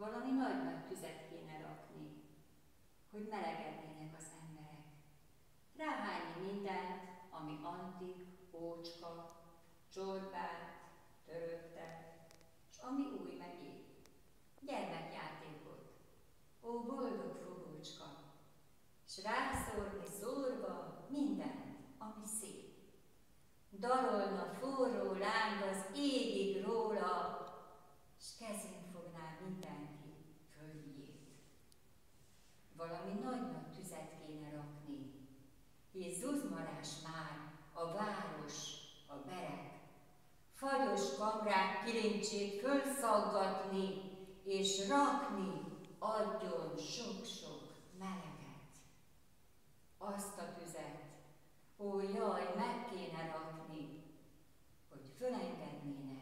Valami nagy-nagy tüzet kéne rakni, hogy melegednének az emberek. Ráhányni mindent, ami antik, ócska, csorbát, töröttet, s ami új meg épp. Gyermekjátékot, ó boldog fogócska, s rászórni szórva mindent, ami szép. Dalolna forró láng az égig róla, s kezén fogná mindenki földjét. Valami nagy-nagy tüzet kéne rakni, és zuzmarás már a város, a berek, fagyos kamrák kilincsét fölszaggatni, és rakni adjon sok-sok meleget. Azt a tüzet, ó jaj, meg kéne rakni, hogy fölengednének